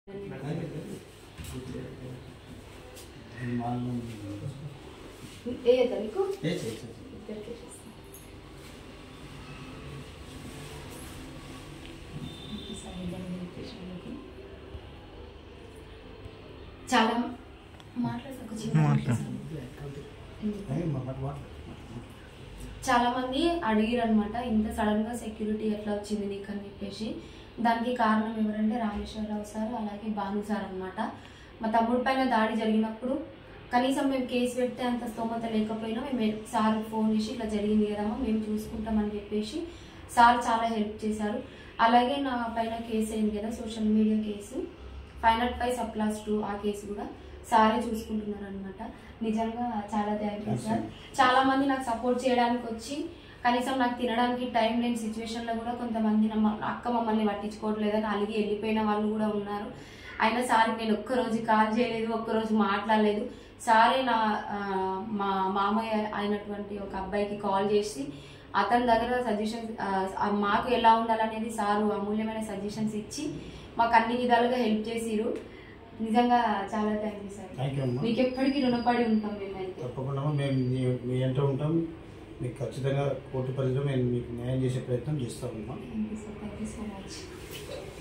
చాలా చాలా మంది అడిగారు అనమాట, ఇంత సడన్ గా సెక్యూరిటీ ఎట్లా వచ్చింది నీకు అని చెప్పేసి. దానికి కారణం ఎవరంటే రామేశ్వరరావు సార్ అలాగే భాను సార్ అనమాట. మా తమ్ముడి పైన దాడి జరిగినప్పుడు కనీసం మేము కేసు పెడితే అంత స్తోమత లేకపోయినా మేము సార్ ఫోన్ చేసి ఇట్లా జరిగింది కదమ్మా మేము చూసుకుంటామని చెప్పేసి సార్ చాలా హెల్ప్ చేశారు. అలాగే నా పైన కేసు అయింది కదా, సోషల్ మీడియా కేసు 505/2 ఆ కేసు కూడా సారే చూసుకుంటున్నారు అనమాట. నిజంగా చాలా థ్యాంక్ యూ సార్. చాలా మంది నాకు సపోర్ట్ చేయడానికి వచ్చి కనీసం నాకు తినడానికి టైం లేని సిచ్యువేషన్లో కూడా కొంతమంది అక్క మమ్మల్ని పట్టించుకోవట్లేదని అలిగి వెళ్ళిపోయిన వాళ్ళు కూడా ఉన్నారు. అయినా సార్ నేను ఒక్కరోజు కాల్ చేయలేదు, ఒక్కరోజు మాట్లాడలేదు. సారే మా మామయ్య అయినటువంటి ఒక అబ్బాయికి కాల్ చేసి అతని దగ్గర సజెషన్స్ మాకు ఎలా ఉండాలనేది సారు అమూల్యమైన సజెషన్స్ ఇచ్చి మాకు అన్ని విధాలుగా హెల్ప్ చేసిరు. నిజంగా చాలా థ్యాంక్ యూ సార్. మీకు ఎప్పటికీ రుణపడి ఉంటాం మేమైతే. తప్పకుండా మేము మీ వెంట ఉంటాం. మీకు ఖచ్చితంగా కోర్టు పరిధిలో మేము మీకు న్యాయం చేసే ప్రయత్నం చేస్తామమ్మా. Thank you sir. Thank you so much.